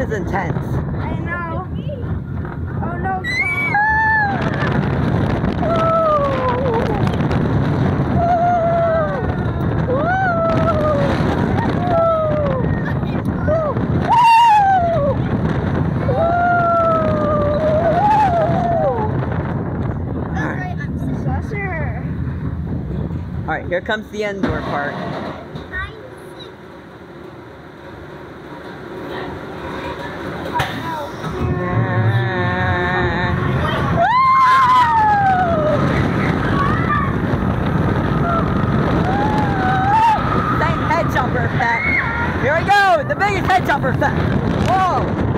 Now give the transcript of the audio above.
was intense. I know. Oh no, Alright, here comes the indoor part. Same head jumper effect. Here we go, the biggest head jumper effect. Whoa!